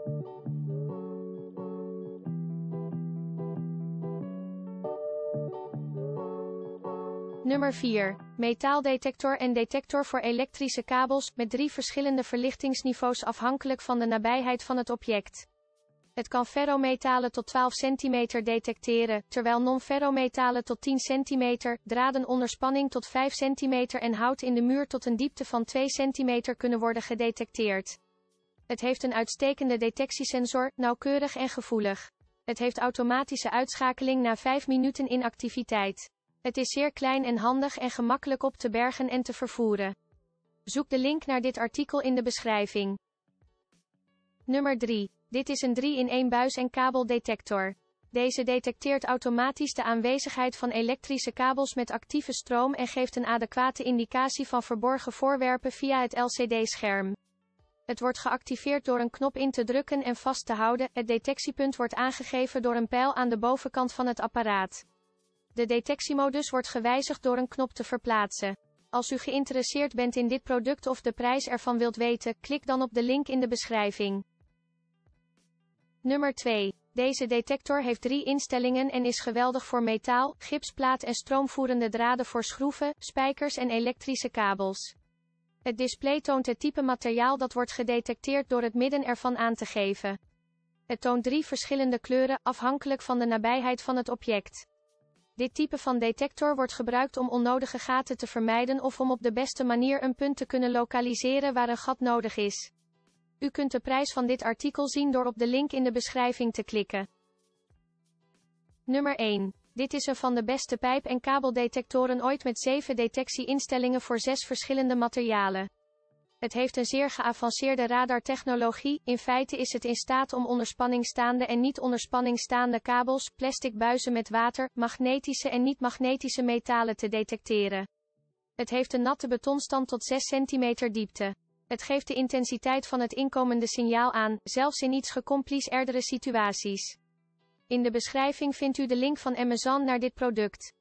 Nummer 4. Metaaldetector en detector voor elektrische kabels, met 3 verschillende verlichtingsniveaus afhankelijk van de nabijheid van het object. Het kan ferrometalen tot 12 cm detecteren, terwijl non-ferrometalen tot 10 cm, draden onder spanning tot 5 cm en hout in de muur tot een diepte van 2 cm kunnen worden gedetecteerd. Het heeft een uitstekende detectiesensor, nauwkeurig en gevoelig. Het heeft automatische uitschakeling na 5 minuten inactiviteit. Het is zeer klein en handig en gemakkelijk op te bergen en te vervoeren. Zoek de link naar dit artikel in de beschrijving. Nummer 3. Dit is een 3-in-1 buis- en kabeldetector. Deze detecteert automatisch de aanwezigheid van elektrische kabels met actieve stroom en geeft een adequate indicatie van verborgen voorwerpen via het LCD-scherm. Het wordt geactiveerd door een knop in te drukken en vast te houden. Het detectiepunt wordt aangegeven door een pijl aan de bovenkant van het apparaat. De detectiemodus wordt gewijzigd door een knop te verplaatsen. Als u geïnteresseerd bent in dit product of de prijs ervan wilt weten, klik dan op de link in de beschrijving. Nummer 2. Deze detector heeft 3 instellingen en is geweldig voor metaal, gipsplaat en stroomvoerende draden voor schroeven, spijkers en elektrische kabels. Het display toont het type materiaal dat wordt gedetecteerd door het midden ervan aan te geven. Het toont 3 verschillende kleuren, afhankelijk van de nabijheid van het object. Dit type van detector wordt gebruikt om onnodige gaten te vermijden of om op de beste manier een punt te kunnen lokaliseren waar een gat nodig is. U kunt de prijs van dit artikel zien door op de link in de beschrijving te klikken. Nummer 1. Dit is een van de beste pijp- en kabeldetectoren ooit met 7 detectie-instellingen voor 6 verschillende materialen. Het heeft een zeer geavanceerde radartechnologie, in feite is het in staat om onder spanning staande en niet onder spanning staande kabels, plastic buizen met water, magnetische en niet-magnetische metalen te detecteren. Het heeft een natte betonstand tot 6 cm diepte. Het geeft de intensiteit van het inkomende signaal aan, zelfs in iets gecompliceerdere situaties. In de beschrijving vindt u de link van Amazon naar dit product.